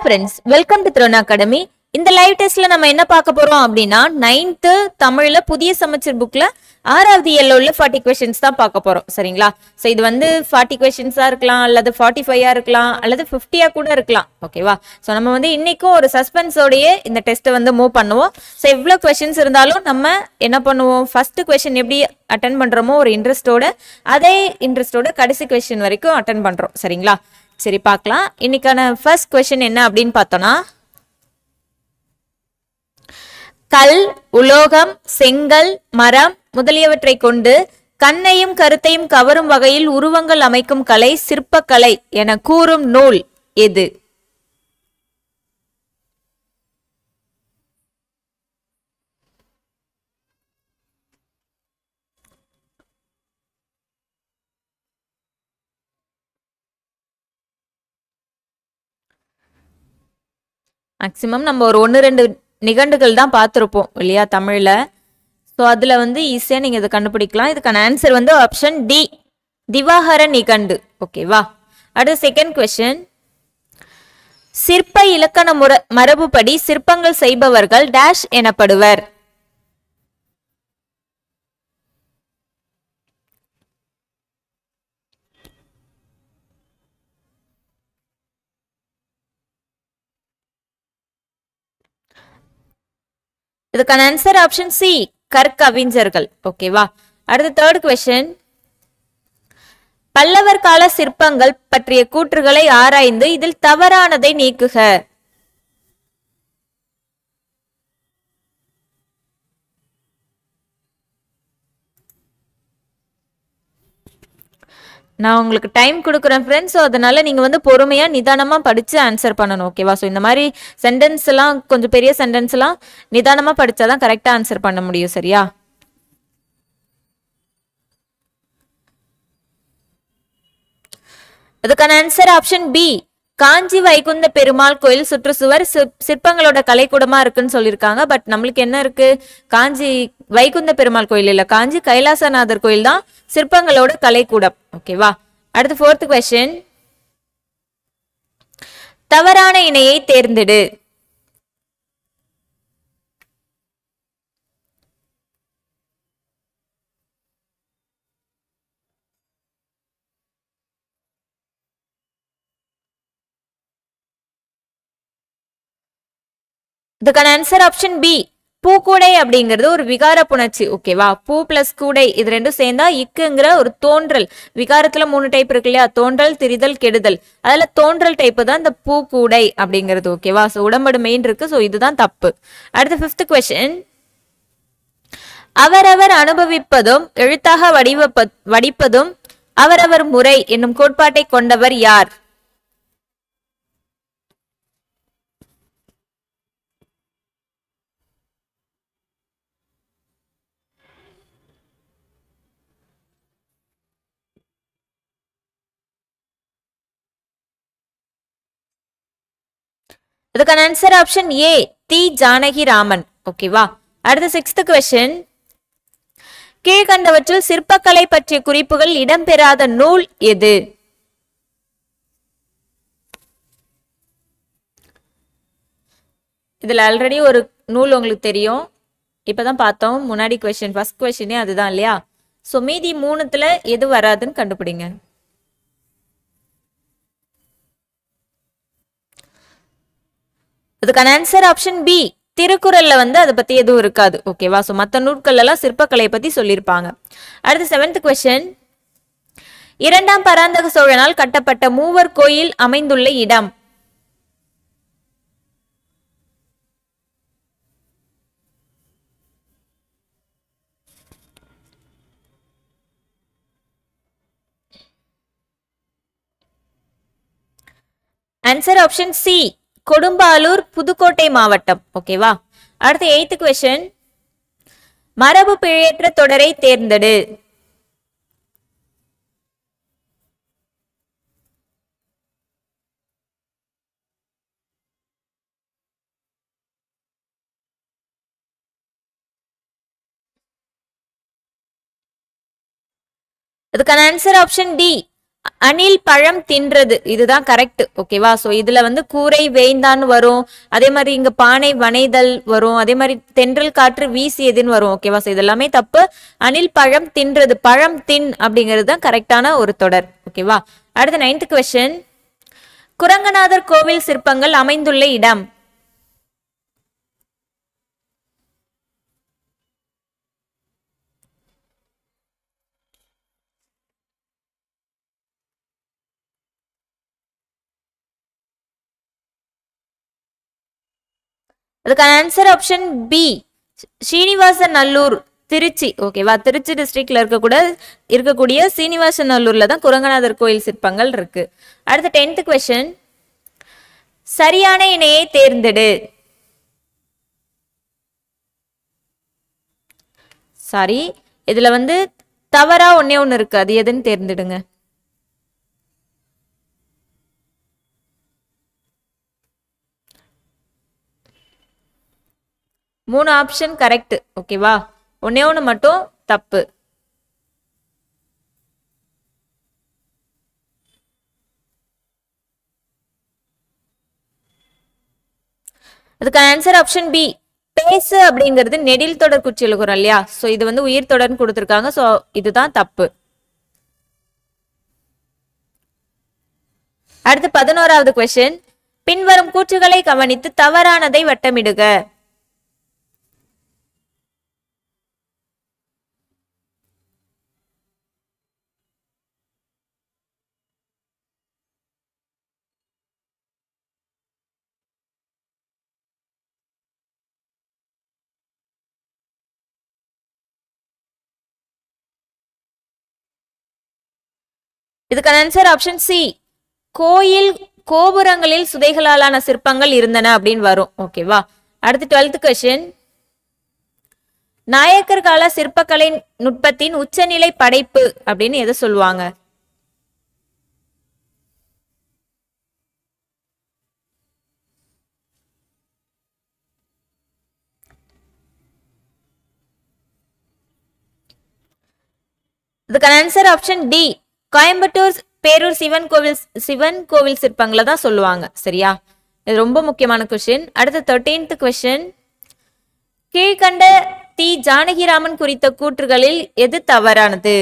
friends, welcome to Throne Academy. இந்த live டெஸ்ட்ல நம்ம என்ன பார்க்க போறோம் அப்படின்னா 9th தமிழ்ல புதிய சமச்சீர் புக்ல 6வது எல்லோல 40 क्वेश्चंस தான் பார்க்க போறோம் சரிங்களா. சோ இது வந்து 40 क्वेश्चंஸா இருக்கலாம் அல்லது 45ஆ இருக்கலாம் அல்லது 50ஆ கூட இருக்கலாம். ஓகேவா? சோ நம்ம வந்து இன்னைக்கும் ஒரு சஸ்பென்ஸோடயே இந்த டெஸ்ட்டை வந்து மூவ் பண்ணுவோம். சோ எவ்வளவு क्वेश्चंस இருந்தாலும் நம்ம என்ன பண்ணுவோம், ஃபர்ஸ்ட் क्वेश्चन எப்படி அட்டெண்ட் பண்றோமோ ஒரு இன்ட்ரெஸ்டோட அதே இன்ட்ரெஸ்டோட கடைசி क्वेश्चन வரைக்கும் அட்டெண்ட் பண்றோம் சரிங்களா. சரி பார்க்கலாம். இன்னைக்கான ஃபர்ஸ்ட் क्वेश्चन என்ன அப்படின்னு பார்த்தோம்னா, கல், உலோகம், செங்கல், மரம் முதலியவற்றை கொண்டு கண்ணையும் கருத்தையும் கவரும் வகையில் உருவங்கள் அமைக்கும் கலை சிற்பக்கலை என கூறும் நூல் எது? மேக்சிமம் நம்ம ஒரு 1-2 நிகண்டுகள் தான் பார்த்துருப்போம் இல்லையா தமிழ்ல. ஸோ அதில் வந்து ஈஸியாக நீங்கள் இதை கண்டுபிடிக்கலாம். இதுக்கான ஆன்சர் வந்து ஆப்ஷன் டி, திவாகர நிகண்டு. ஓகேவா? அடுத்த செகண்ட் கொஸ்டின், சிற்ப இலக்கண மரபுப்படி சிற்பங்கள் செய்பவர்கள் டேஷ் எனப்படுவர்? இதுக்கான ஆன்சர் ஆப்ஷன் சி, கற்கவிஞர்கள். ஓகேவா? அடுத்த தேர்ட் கொஸ்டின், பல்லவர் கால சிற்பங்கள் பற்றிய கூற்றுகளை ஆராய்ந்து இதில் தவறானதை நீக்குக. நான் உங்களுக்கு டைம் கொடுக்குறேன் ஃப்ரெண்ட்ஸ். ஸோ அதனால நீங்கள் வந்து பொறுமையாக நிதானமாக படித்து ஆன்சர் பண்ணணும். ஓகேவா? ஸோ இந்த மாதிரி சென்டென்ஸ் எல்லாம் கொஞ்சம் பெரிய சென்டென்ஸ் எல்லாம் நிதானமாக படித்தா தான் கரெக்டாக ஆன்சர் பண்ண முடியும். சரியா? அதுக்கான answer option B, Kanchi Vaikuntha Perumal கோயில் சுற்றுச்சுவர் சிற்பங்களோட கலைக்கூடமா இருக்குன்னு சொல்லியிருக்காங்க. பட் நம்மளுக்கு என்ன இருக்கு, காஞ்சி வைகுந்த பெருமாள் கோயில் இல்ல, காஞ்சி கைலாசநாதர் கோயில் தான் சிற்பங்களோட கலைக்கூடம். ஓகேவா? அடுத்து ஃபோர்த் கொஸ்டின், தவறான இணையை தேர்ந்தெடு. இதுக்கான ஆன்சர் ஆப்ஷன் பி, பூக்கூடை அப்படிங்கிறது ஒரு விகார புணர்ச்சி. ஓகேவா? பூ பிளஸ் கூடை இது ரெண்டும் சேர்ந்தா இக்குங்கிற ஒரு தோன்றல். விகாரத்துல 3 டைப் இருக்கு இல்லையா, தோன்றல், திரிதல், கெடுதல். அதுல தோன்றல் டைப் தான் இந்த பூக்கூடை அப்படிங்கிறது. ஓகேவா? ஸோ உடம்படு மெயின் இருக்கு. ஸோ இதுதான் தப்பு. அடுத்த ஃபிஃப்த் கொஸ்டின், அவரவர் அனுபவிப்பதும் எழுத்தாக வடிப்பதும் அவரவர் முறை என்னும் கோட்பாட்டை கொண்டவர் யார்? இதுக்கான ஆன்சர் ஆப்ஷன் ஏ, தி ஜானகி ராமன். ஓகேவா? அடுத்த சிக்ஸ்த் கொஸ்டின், கீழ்கண்டவற்றில் சிற்பக்கலை பற்றிய குறிப்புகள் இடம்பெறாத நூல் எது? இதுல ஆல்ரெடி ஒரு நூல் உங்களுக்கு தெரியும், இப்பதான் பார்த்தோம். முன்னாடி கொஸ்டின், ஃபர்ஸ்ட் கொஸ்டினே அதுதான் இல்லையா? சோ மீதி 3த்துல எது வராதுன்னு கண்டுபிடிங்க. அதுக்கான ஆன்சர் ஆப்ஷன் பி, திருக்குறள்ல வந்து அதை பத்தி எதுவும் இருக்காது. ஓகேவா? சோ மற்ற நூல்கள் எல்லாம் சிற்பக்கலை பத்தி சொல்லியிருப்பாங்க. அடுத்து 7th கொஸ்டின், 2ஆம் பராந்தக சோழனால் கட்டப்பட்ட மூவர் கோயில் அமைந்துள்ள இடம்? Answer option C, Kodumbalur, Pudukkottai மாவட்டம். ஓகேவா? அடுத்து 8th கொஸ்டின், மரபு பிழையற்ற தொடரை தேர்ந்தெடு. அதுக்கான ஆன்சர் ஆப்ஷன் டி, அணில் பழம் தின்றது இதுதான் கரெக்ட். ஓகேவா? சோ இதுல வந்து கூரை வேய்ந்தான் வரும். அதே மாதிரி இங்க பானை வனைதல் வரும். அதே மாதிரி தென்றல் காற்று வீசியதுன்னு வரும். ஓகேவா? சோ இதெல்லாமே தப்பு. அணில் பழம் தின்றது, பழம் தின் அப்படிங்கிறது தான் கரெக்டான ஒரு தொடர். ஓகேவா? அடுத்த 9th கொஸ்டின், குரங்கநாதர் கோவில் சிற்பங்கள் அமைந்துள்ள இடம். அதுக்கான answer option B, Srinivasa Nallur, Tiruchi. ஓகேவா? திருச்சி டிஸ்ட்ரிக்ட்ல இருக்கக்கூடிய சீனிவாச நல்லூர்ல தான் குரங்கநாதர் கோயில் சிற்பங்கள் இருக்கு. அடுத்த 10th கொஸ்டின், சரியான இணையை தேர்ந்தெடு. சாரி, இதுல வந்து தவறா ஒன்னே ஒன்னு இருக்கு, அது எதுன்னு தேர்ந்தெடுங்க. மூணு ஆப்ஷன் கரெக்ட். ஓகேவா? ஒன்னே ஒன்று மட்டும் தப்பு. அதுக்கான ஆன்சர் ஆப்ஷன் பி, பேசு அப்படிங்கிறது நெடில் தொடர் குச்சி எழுகுறோம் இல்லையா? சோ இது வந்து உயிர் தொடர்னு கொடுத்துருக்காங்க. சோ இதுதான் தப்பு. அடுத்து 11வது கொஸ்டின், பின்வரும் கூற்றுகளை கவனித்து தவறானதை வட்டமிடுக. இதுக்கான ஆன்சர் ஆப்ஷன் சி, கோயில் கோபுரங்களில் சுதைகளாலான சிற்பங்கள் இருந்தன அப்படின்னு வரும். ஓகேவா? அடுத்து 12th கொஸ்டின், நாயக்கர் கால சிற்பக்கலை நுட்பத்தின் உச்சநிலை படைப்பு அப்படின்னு எதை சொல்லுவாங்க? இதுக்கான answer option D, Coimbatore Perur Sivan கோவில் சிற்பங்களை தான் சொல்லுவாங்க. சரியா? இது ரொம்ப முக்கியமான கொஸ்டின். அடுத்த 13th கொஸ்டின், கீழ்கண்ட தி ஜானகிராமன் குறித்த கூற்றுகளில் எது தவறானது?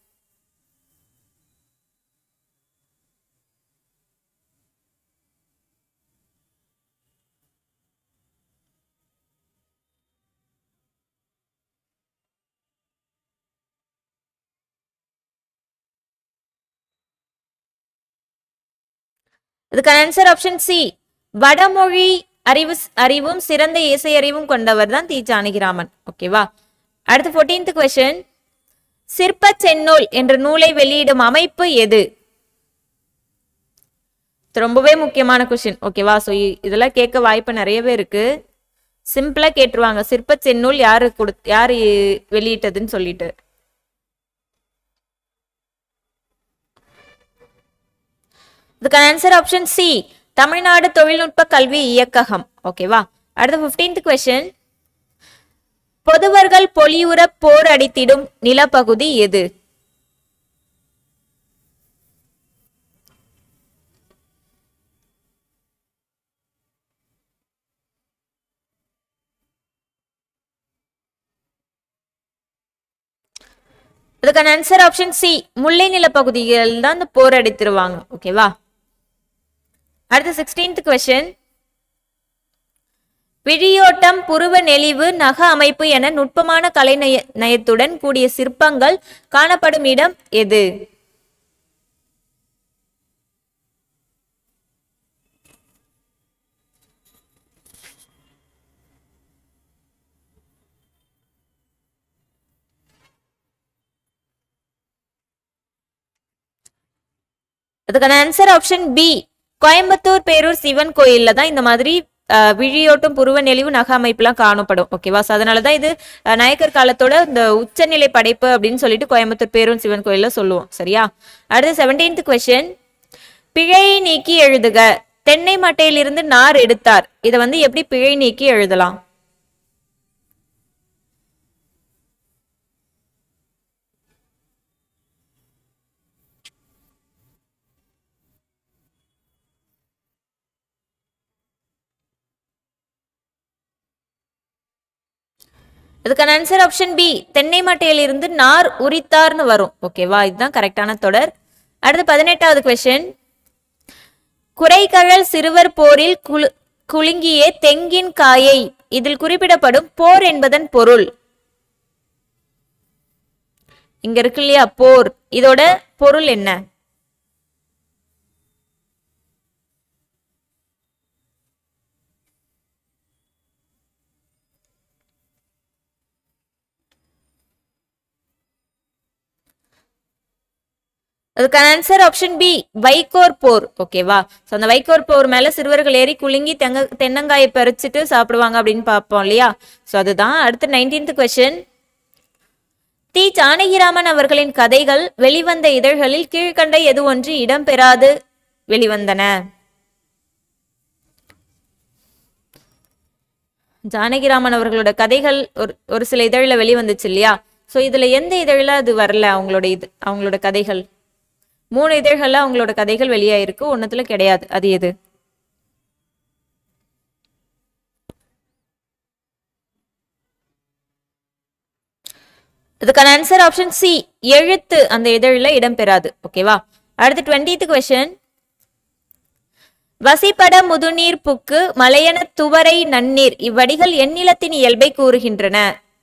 இதுக்கான ஆன்சர் ஆப்ஷன் சி, வடமொழி அறிவும் சிறந்த இசை அறிவும் கொண்டவர் தான் தி ஜானகிராமன். ஓகேவா? அடுத்து 14th கொஸ்டின், சிற்ப செந்நூல் என்ற நூலை வெளியிடும் அமைப்பு எது? ரொம்பவே முக்கியமான கொஸ்டின். ஓகேவா? சோ இதெல்லாம் கேட்க வாய்ப்பு நிறையவே இருக்கு. சிம்பிளா கேட்டுருவாங்க, சிற்ப செந்நூல் யாரு வெளியிட்டதுன்னு சொல்லிட்டு. இதுக்கான ஆன்சர் ஆப்ஷன் சி, தமிழ்நாடு தொழில்நுட்ப கல்வி இயக்ககம். ஓகேவா? அடுத்த 15th கொஸ்டின், பொதுவர்கள் பொலியுற போர் அடித்திடும் நிலப்பகுதி எது? அதுக்கான ஆன்சர் ஆப்ஷன் சி, முல்லை நிலப்பகுதிகள் தான் இந்த போர் அடித்திருவாங்க. ஓகேவா? அடுத்த 16th கொஸ்டின், விழியோட்டம், புருவ நெளிவு, நக அமைப்பு என நுட்பமான கலை நயத்துடன் கூடிய சிற்பங்கள் காணப்படும் இடம் எது? அதுக்கான answer option B, Coimbatore Perur Sivan கோயில்ல தான் இந்த மாதிரி விழியோட்டும் புருவ நெளிவு நக அமைப்புலாம் காணப்படும். ஓகேவா? சோ அதனாலதான் இது நாயக்கர் காலத்தோட இந்த உச்சநிலை படைப்பு அப்படின்னு சொல்லிட்டு கோயம்புத்தூர் பேரூர் சிவன் கோயில்ல சொல்லுவோம். சரியா? அடுத்து 17th கொஸ்டின், பிழையை நீக்கி எழுதுக. தென்னை மட்டையிலிருந்து நார் எடுத்தார், இதை வந்து எப்படி பிழை நீக்கி எழுதலாம்? அதுக்கான ஆன்சர் ஆப்ஷன் பி, தென்னை மட்டையிலிருந்து நார் உரித்தார்னு வரும். ஓகேவா, இதுதான் கரெக்டான தொடர். அடுத்து 18வது கொஸ்டின். குறைகழல் சிறுவர் போரில் குலுங்கிய தெங்கின் காயை, இதில் குறிப்பிடப்படும் போர் என்பதன் பொருள். இங்க இருக்கு இல்லையா போர், இதோட பொருள் என்ன? அதுக்கான ஆன்சர் ஆப்ஷன் பி, வைக்கோர் போர். ஓகேவா, ஸோ அந்த வைக்கோர் போர் மேல சிறுவர்கள் ஏறி குலுங்கி தென்னங்காயை பறிச்சுட்டு சாப்பிடுவாங்க அப்படின்னு பார்ப்போம் இல்லையா. ஸோ அதுதான். அடுத்து 19th கொஸ்டின். தி ஜானகிராமன் அவர்களின் கதைகள் வெளிவந்த இதழ்களில் கீழ்கண்ட எது ஒன்று இடம்பெறாது வெளிவந்தன? ஜானகிராமன் அவர்களோட கதைகள் ஒரு சில இதழில் வெளிவந்துச்சு இல்லையா. ஸோ இதுல எந்த இதழில் அது வரல? அவங்களோட கதைகள் 3 இதழ்கள்ல அவங்களோட கதைகள் வெளியாயிருக்கு, ஒன்னத்துல கிடையாது. அது எது? அதுக்கான ஆன்சர் ஆப்ஷன் சி, எழுத்து அந்த இதழில் இடம்பெறாது. ஓகேவா. அடுத்து 20th கொஸ்டின். வசிப்பட முதுநீர் புக்கு மலையன துவரை நன்னீர், இவ்வடிகள் எந்நிலத்தின் இயல்பை கூறுகின்றன?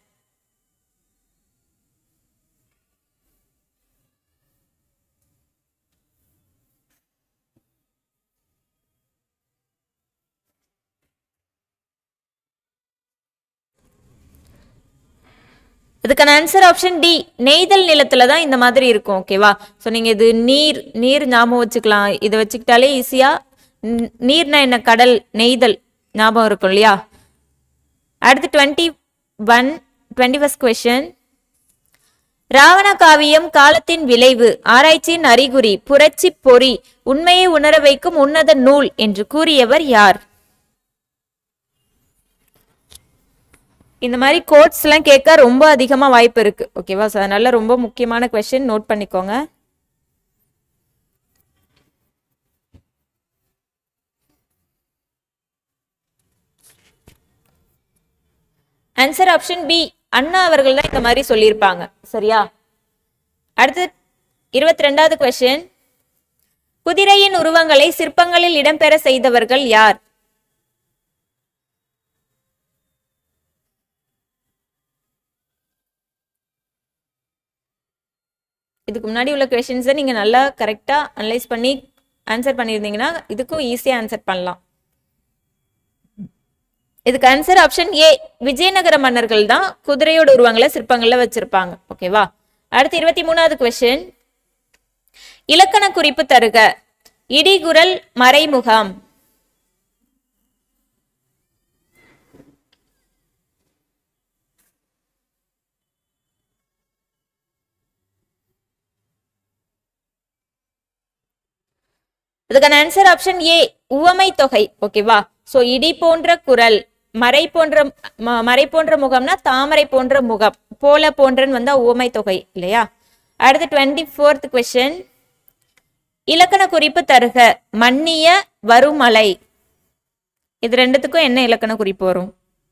இதுக்கான ஆன்சர் ஆப்ஷன் டி, நெய்தல் நிலத்துல தான் இந்த மாதிரி இருக்கும். ஓகேவா, ஸோ நீங்க இது நீர் ஞாபகம் வச்சுக்கலாம். இதை வச்சுக்கிட்டாலே ஈஸியா நீர்னா என்ன, கடல், நெய்தல் ஞாபகம் இருக்கும் இல்லையா. அடுத்து 21st கொஸ்டின். ராவண காவியம் காலத்தின் விளைவு, ஆராய்ச்சியின் அறிகுறி, புரட்சி பொறி, உண்மையை உணர வைக்கும் உன்னத நூல் என்று கூறியவர் யார்? இந்த மாதிரி கோட்ஸ் எல்லாம் கேட்க ரொம்ப அதிகமா வாய்ப்பு இருக்கு. ஓகேவா, ஸோ அதனால ரொம்ப முக்கியமான கொஸ்டின், நோட் பண்ணிக்கோங்க. ஆன்சர் ஆப்ஷன் பி, அண்ணா அவர்கள் தான் இந்த மாதிரி சொல்லியிருப்பாங்க. சரியா. அடுத்து 22வது கொஸ்டின். குதிரையின் உருவங்களை சிற்பங்களில் இடம்பெற செய்தவர்கள் யார்? இதுக்கு முன்னாடி உள்ள கொஸ்டின்ஸை நீங்க நல்லா கரெக்டா அனலைஸ் பண்ணி ஆன்சர் பண்ணியிருந்தீங்கன்னா இதுக்கும் ஈஸியா ஆன்சர் பண்ணலாம். இதுக்கு ஆன்சர் ஆப்ஷன் ஏ, விஜயநகர மன்னர்கள் தான் குதிரையோட உருவங்களை சிற்பங்கள்ல வச்சிருப்பாங்க. ஓகேவா. அடுத்து 23வது கொஸ்டின். இலக்கண குறிப்பு தருக. இடிகுரல், மறைமுகம். அதுக்கான ஆன்சர் ஆப்ஷன் ஏ, உவமை தொகை. ஓகேவா, சோ இடி போன்ற குரல், மறை போன்ற முகம்னா தாமரை போன்ற முகம், போல போன்றன்னு வந்தா உவமை தொகை இல்லையா. அடுத்து 24th கொஸ்டின். இலக்கண குறிப்பு தருக. மன்னிய, வருமலை, இது ரெண்டுத்துக்கும் என்ன இலக்கண குறிப்பு வரும்?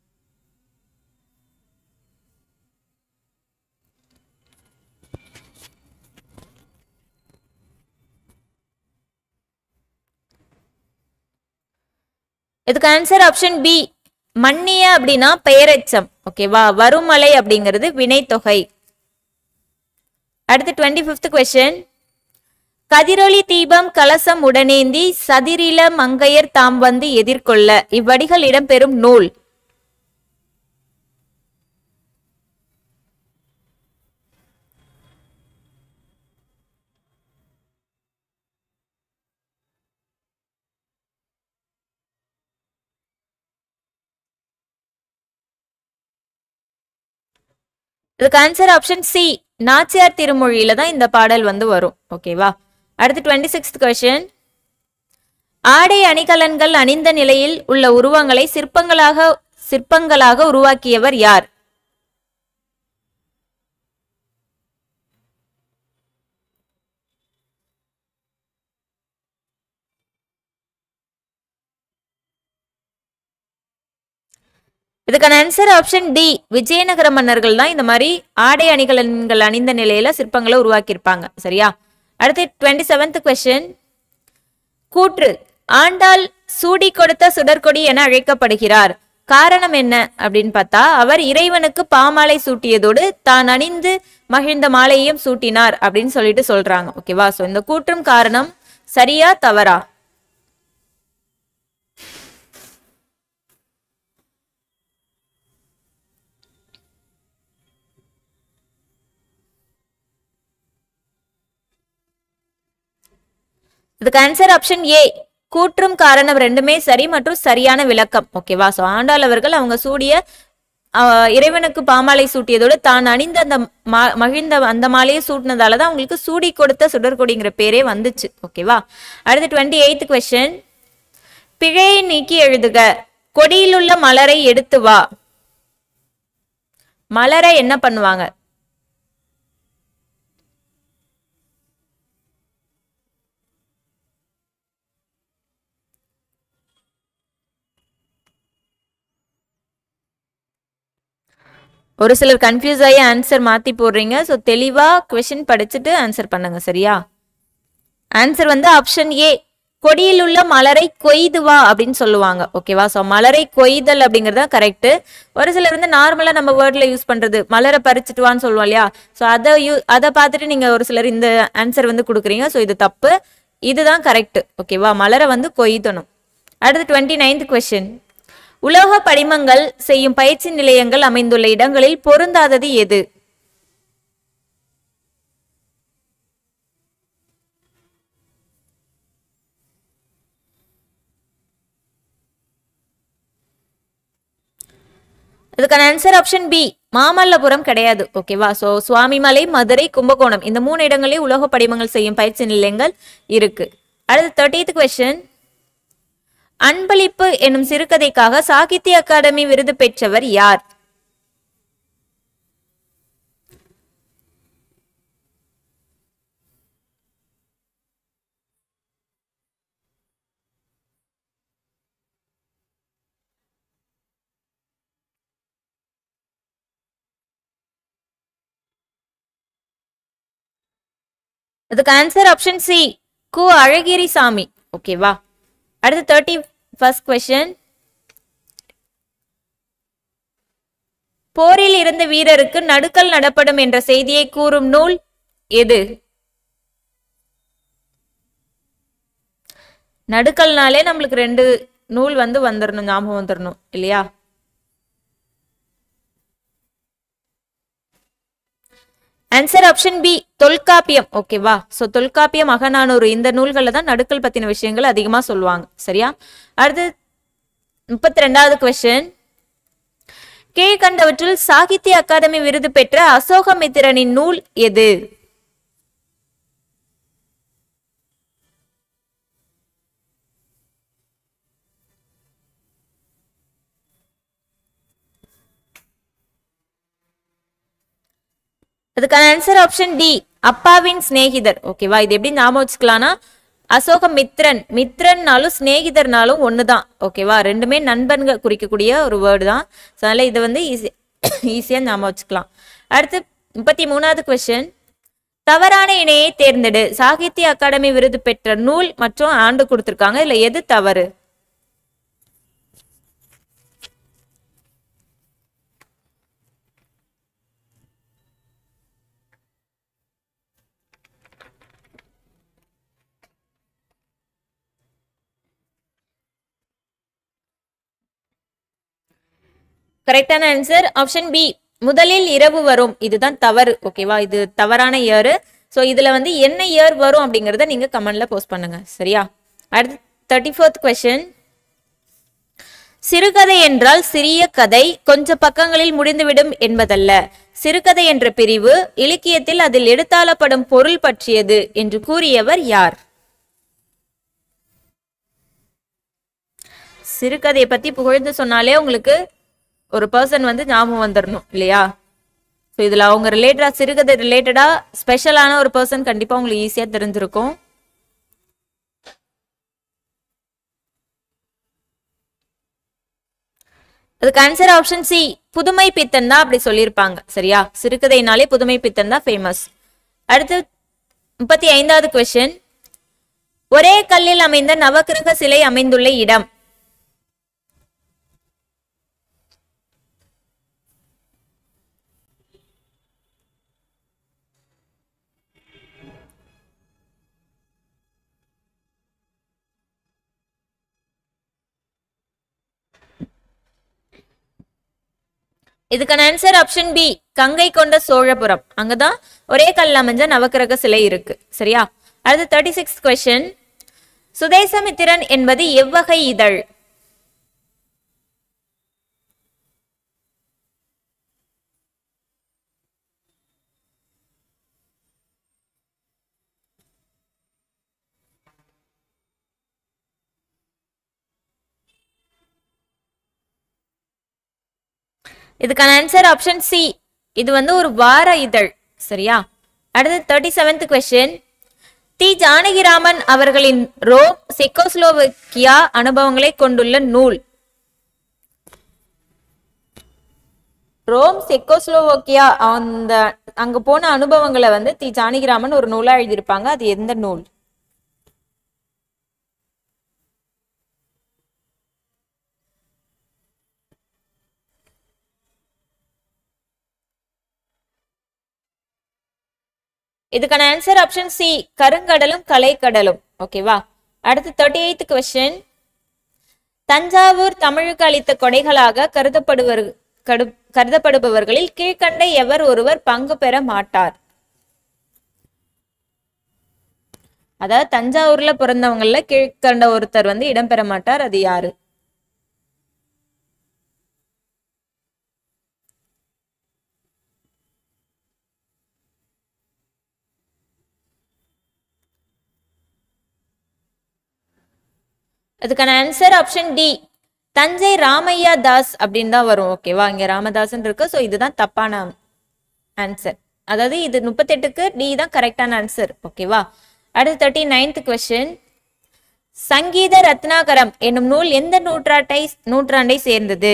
இதுக்கு ஆன்சர் ஆப்ஷன் பி, மன்னிய அப்படின்னா பெயரெச்சம். ஓகேவா, வருமலை அப்படிங்கிறது வினைத்தொகை. அடுத்து 25th கொஸ்டின். கதிரொளி தீபம் கலசம் உடனேந்தி சதிரில மங்கையர் தாம் வந்து எதிர்கொள்ள, இவ்வடிகள் இடம்பெறும் நூல்? இதுக்கு ஆன்சர் ஆப்ஷன் சி, நாச்சியார் திருமொழியில தான் இந்த பாடல் வந்து வரும். ஓகேவா. அடுத்து 26th கொஸ்டின். ஆடை அணிகலன்கள் அணிந்த நிலையில் உள்ள உருவங்களை சிற்பங்களாக உருவாக்கியவர் யார்? இதுக்கான ஆன்சர் ஆப்ஷன் டி. விஜயநகர மன்னர்கள் தான் இந்த மாதிரி ஆடை அணிகலன்கள் அணிந்த நிலையில சிற்பங்களை உருவாக்கியிருப்பாங்க. சரியா? அடுத்து 27th கொஸ்டின். கூற்று ஆண்டாள் சூடி கொடுத்த சுடற்கொடி என அழைக்கப்படுகிறார். காரணம் என்ன அப்படின்னு பார்த்தா, அவர் இறைவனுக்கு பாமாலை சூட்டியதோடு தான் அணிந்து மகிழ்ந்த மாலையையும் சூட்டினார் அப்படின்னு சொல்லிட்டு சொல்றாங்க. ஓகேவா? சோ இந்த கூற்றும் காரணம் சரியா தவறா? இதுக்கு ஆன்சர் ஆப்ஷன் ஏ. கூற்றும் காரணம் ரெண்டுமே சரி மற்றும் சரியான விளக்கம். ஓகேவா? சோ ஆண்டாள் அவர்கள் அவங்க சூடிய இறைவனுக்கு பாமாலை சூட்டியதோடு தான் அணிந்த அந்த மகிழ்ந்த அந்த மாலையை சூட்டினதாலதான் அவங்களுக்கு சூடி கொடுத்த சுடற்கொடிங்கிற பேரே வந்துச்சு. ஓகேவா? அடுத்து 28th கொஸ்டின். பிழையை நீக்கி எழுதுக. கொடியிலுள்ள மலரை எடுத்து வா. மலரை என்ன பண்ணுவாங்க? ஒரு சிலர் கன்ஃபியூஸ் ஆகி ஆன்சர் மாத்தி போடுறீங்க. ஸோ தெளிவா கொஸ்டின் படிச்சுட்டு ஆன்சர் பண்ணுங்க. சரியா? ஆன்சர் வந்து ஆப்ஷன் ஏ. கொடியில் உள்ள மலரை கொய்துவா அப்படின்னு சொல்லுவாங்க. ஓகேவா? ஸோ மலரை கொய்தல் அப்படிங்கிறது தான் கரெக்ட். ஒரு சிலர் வந்து நார்மலா நம்ம வேர்ட்ல யூஸ் பண்றது மலரை பறிச்சுட்டு வான்னு சொல்லுவோம் இல்லையா? ஸோ அதை பார்த்துட்டு நீங்க ஒரு சிலர் இந்த ஆன்சர் வந்து கொடுக்குறீங்க. ஸோ இது தப்பு. இதுதான் கரெக்ட். ஓகேவா? மலரை வந்து கொய்தணும். அடுத்து 29th கொஸ்டின். உலோக படிமங்கள் செய்யும் பயிற்சி நிலையங்கள் அமைந்துள்ள இடங்களில் பொருந்தாதது எது? அதுக்கான ஆன்சர் ஆப்ஷன் பி. மாமல்லபுரம் கிடையாது. ஓகேவா? சோ சுவாமிமலை, மதுரை, கும்பகோணம் இந்த 3 இடங்களில் உலோக படிமங்கள் செய்யும் பயிற்சி நிலையங்கள் இருக்கு. அடுத்து 30th கொஸ்டின். அன்பளிப்பு என்னும் சிறுகதைக்காக சாகித்ய அகாடமி விருது பெற்றவர் யார்? அதுக்கு ஆன்சர் ஆப்ஷன் சி. கு அழகிரிசாமி. ஓகேவா? அடுத்து 31st கொஸ்டின். போரில் இருந்த வீரருக்கு நடுக்கல் நடப்படும் என்ற செய்தியை கூறும் நூல் எது? நடுக்கல்னாலே நம்மளுக்கு 2 நூல் வந்து வந்துடணும், ஞாபகம் வந்துடணும் இல்லையா? Answer option B. தொல்காப்பியம். ஓகேவா? சோ தொல்காப்பியம், அகநானூறு இந்த நூல்கள்ல தான் நடுக்கல் பத்தின விஷயங்கள் அதிகமா சொல்லுவாங்க. சரியா? அடுத்து 32வது கொஸ்டின். கீழ்கண்டவற்றுள் சாகித்ய அகாடமி விருது பெற்ற அசோகமித்திரனின் நூல் எது? அதுக்கான ஆன்சர் ஆப்ஷன் டி. அப்பாவின் சிநேகிதர். ஓகேவா? இது எப்படி ஞாபகம் வச்சுக்கலாம்னா, அசோகமித்ரன், மித்ரன்னாலும் சிநேகிதர்னாலும் ஒண்ணுதான். ஓகேவா? ரெண்டுமே நண்பன்கள் குறிக்கக்கூடிய ஒரு வேர்டு தான். அதனால இது வந்து ஈஸியா ஞாபகம் வச்சுக்கலாம். அடுத்து 33வது கொஸ்டின். தவறான இணையை தேர்ந்தெடு. சாகித்ய அகாடமி விருது பெற்ற நூல் மற்றும் ஆண்டு கொடுத்திருக்காங்க. இதுல எது தவறு? கரெக்டான ஆன்சர் ஆப்ஷன் பி. முதலில் இரவு வரும். இதுதான் தவறு. ஓகேவா? இது தவறான இயர். ஸோ இதுல வந்து என்ன இயர் வரும் அப்படிங்கறத நீங்க கமெண்ட்ல போஸ்ட் பண்ணுங்க. சரியா? அடுத்து 34th கொஸ்டின். சிறுகதை என்றால் சிறிய கதை கொஞ்ச பக்கங்களில் முடிந்துவிடும் என்பதல்ல. சிறுகதை என்ற பிரிவு இலக்கியத்தில் அதில் எடுத்தாளப்படும் பொருள் பற்றியது என்று கூறியவர் யார்? சிறுகதையை பத்தி புகழ்ந்து சொன்னாலே உங்களுக்கு ஒரு பர்சன் வந்து ஞாபகம் வந்துடணும் இல்லையா? ஸோ இதுல அவங்க ரிலேட்டடா, சிறுகதை ரிலேட்டடா ஸ்பெஷலான ஒரு பர்சன் கண்டிப்பா உங்களுக்கு ஈஸியா தெரிஞ்சிருக்கும். அதுக்கு ஆன்சர் ஆப்ஷன் சி, புதுமை பித்தன் தான் அப்படி சொல்லியிருப்பாங்க. சரியா, சிறுகதைனாலே புதுமை பித்தன் தான் ஃபேமஸ். அடுத்து 35வது கொஸ்டின், ஒரே கல்லில் அமைந்த நவக்கிரக சிலை அமைந்துள்ள இடம். இதுக்கான ஆன்சர் ஆப்ஷன் பி, கங்கை கொண்ட சோழபுரம். அங்கதான் ஒரே கல்ல அமைஞ்ச நவக்கிரக சிலை இருக்கு. சரியா, அடுத்து 36 கொஸ்டின், சுதேசமித்திரன் என்பது எவ்வகை இதழ்? இதுக்கான ஆன்சர் ஆப்ஷன் சி, இது வந்து ஒரு வார இதழ். சரியா, அடுத்து 37th கொஸ்டின், தி ஜானகிராமன் அவர்களின் ரோம் செக்கோஸ்லோவாக்கியா அனுபவங்களை கொண்டுள்ள நூல். ரோம் செக்கோஸ்லோவாக்கியா அங்க போன அனுபவங்களை வந்து தி ஜானகிராமன் ஒரு நூலா எழுதியிருப்பாங்க. அது எந்த நூல்? இதுக்கான ஆன்சர் ஆப்ஷன் சி, கருங்கடலும் கலைக்கடலும். ஓகேவா, அடுத்து 38th கொஸ்டின், தஞ்சாவூர் தமிழுக்கு அளித்த கொடைகளாக கருதப்படுபவர்களில் கீழ்கண்ட எவர் ஒருவர் பங்கு பெற மாட்டார்? அதாவது தஞ்சாவூர்ல பிறந்தவங்கள கீழ்கண்ட ஒருத்தர் வந்து இடம்பெற மாட்டார். அது யாரு? அதுக்கான answer option D, Thanjai Ramaiah Das அப்படின்னு தான் வரும். ஓகேவா, இங்க ராமதாசன் இருக்கு. ஸோ இதுதான் தப்பான ஆன்சர். அதாவது இது 38க்கு டி தான் கரெக்டான ஆன்சர். ஓகேவா, அடுத்து 39th கொஸ்டின், சங்கீத ரத்னாகரம் என்னும் நூல் எந்த நூற்றாண்டை சேர்ந்தது?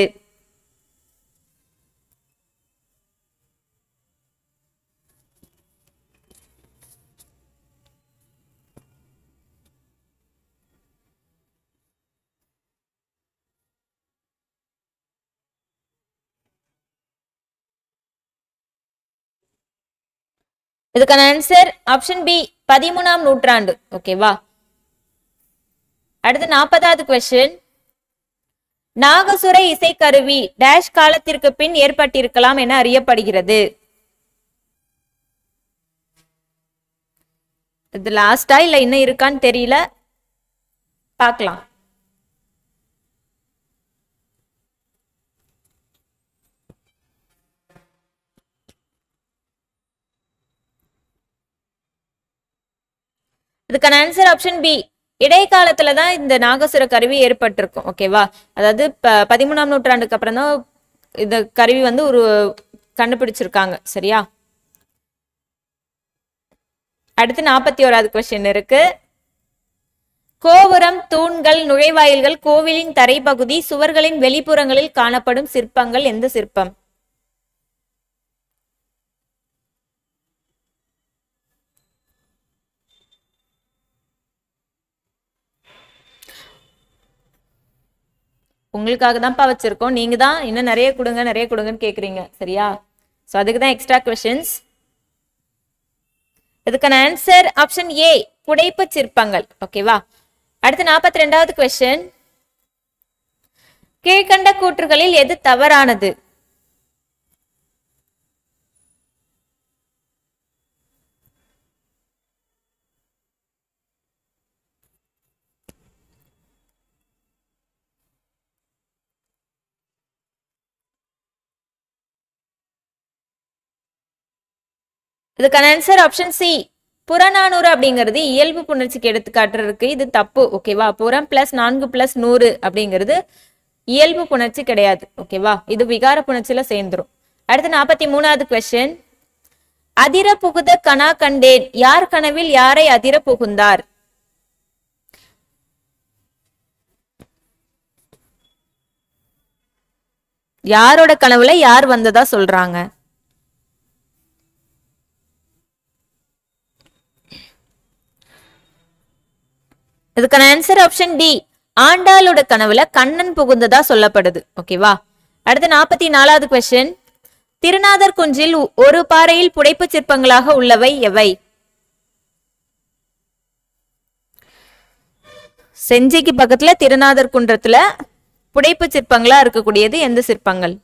இதுக்கான ஆன்சர் ஆப்ஷன் பி, 13ஆம் நூற்றாண்டு. ஓகேவா, அடுத்து 40வது கொஸ்டின், நாகசுர இசைக்கருவி டேஷ் காலத்திற்கு பின் ஏற்பட்டிருக்கலாம் என அறியப்படுகிறது. இது லாஸ்டா இல்ல இன்னும் இருக்கான்னு தெரியல, பார்க்கலாம். இதுக்கான ஆன்சர் ஆப்ஷன் பி, இடைக்காலத்துல தான் இந்த நாகசுர கருவி ஏற்பட்டிருக்கும். ஓகேவா, அதாவது 13ஆம் நூற்றாண்டுக்கு அப்புறம் தான் இந்த கருவி வந்து ஒரு கண்டுபிடிச்சிருக்காங்க. சரியா, அடுத்து 41வது கொஸ்டின் இருக்கு. கோபுரம், தூண்கள், நுழைவாயில்கள், கோவிலின் தரைப்பகுதி, சுவர்களின் வெளிப்புறங்களில் காணப்படும் சிற்பங்கள் எந்த சிற்பம்? உங்களுக்காக தான்ப்பா வச்சிருக்கோம். நீங்க தான் இன்னும் நிறைய கொடுங்கன்னு கேக்குறீங்க. சரியா, சோ அதுக்கு தான் எக்ஸ்ட்ரா கொஸ்டின்ஸ். இதுக்கான ஆன்சர் ஆப்ஷன் ஏ, புடைப்பு சிற்பங்கள். ஓகேவா, அடுத்து 42வது கொஸ்டின், கீழ்கண்ட கூற்றுகளில் எது தவறானது? இதுக்கான ஆன்சர் ஆப்ஷன் சி, புறநானூறு அப்படிங்கிறது இயல்பு புணர்ச்சிக்கு எடுத்துக்காட்டுறதுக்கு இது தப்பு. ஓகேவா, புறம் பிளஸ் 4 பிளஸ் 100 அப்படிங்கிறது இயல்பு புணர்ச்சி கிடையாது. ஓகேவா, இது விகார புணர்ச்சியில சேர்ந்துரும். அடுத்து 43வது கொஸ்டின், அதிர புகுத கனா கண்டேன், யார் கனவில் யாரை அதிர புகுந்தார்? யாரோட கனவுல யார் வந்ததா சொல்றாங்க? இதுக்கான ஆன்சர் ஆப்ஷன் டி. ஆண்டாளோட கனவுல கண்ணன் புகுந்ததா சொல்லப்படுது. ஓகேவா? அடுத்து 44வது கொஸ்டின். திருநாதர் குன்றில் ஒரு பாறையில் புடைப்பு சிற்பங்களாக உள்ளவை எவை? செஞ்சிக்கு பக்கத்துல திருநாதர் குன்றத்துல புடைப்பு சிற்பங்களா இருக்கக்கூடியது எந்த சிற்பங்கள்?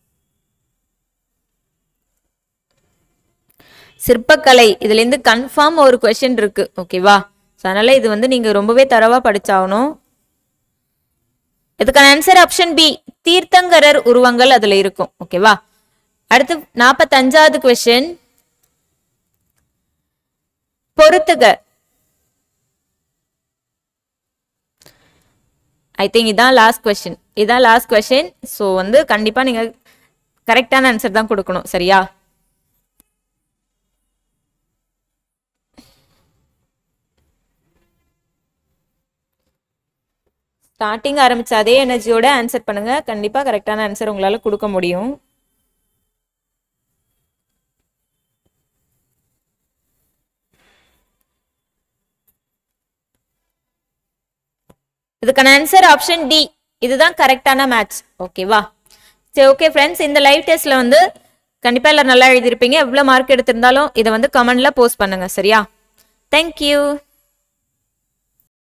சிற்பக்கலை. இதுல இருந்து கன்ஃபார்ம் ஒரு கொஸ்டின் இருக்கு. ஓகேவா? அதனால இது வந்து நீங்க ரொம்பவே தரவா படிச்சாகணும். இதுக்கான ஆன்சர் ஆப்ஷன் பி. தீர்த்தங்கரர் உருவங்கள் அதுல இருக்கும். ஓகேவா? அடுத்து 45வது கொஸ்டின். பொறுத்துக. ஐ திங்க் இதான் லாஸ்ட் கொஸ்டின். இதான் லாஸ்ட் கொஸ்டின். ஸோ வந்து கண்டிப்பா நீங்க கரெக்டான ஆன்சர் தான் கொடுக்கணும். சரியா? ஸ்டார்டிங் ஆரம்பிச்ச அதே எனர்ஜியோட ஆன்சர் பண்ணுங்க. கண்டிப்பா கரெக்டான ஆன்சர் உங்களால கொடுக்க முடியும். இதுக்கான ஆன்சர் ஆப்ஷன் டி. இதுதான் கரெக்டான மேட்ச். ஓகேவா? சரி, ஓகே ஃப்ரெண்ட்ஸ், இந்த லைவ் டெஸ்ட்ல வந்து கண்டிப்பா எல்லாரும் நல்லா எழுதிருப்பீங்க. எவ்வளவு மார்க் எடுத்திருந்தாலும் இதை வந்து கமெண்ட்ல போஸ்ட் பண்ணுங்க. சரியா? தேங்க்யூ.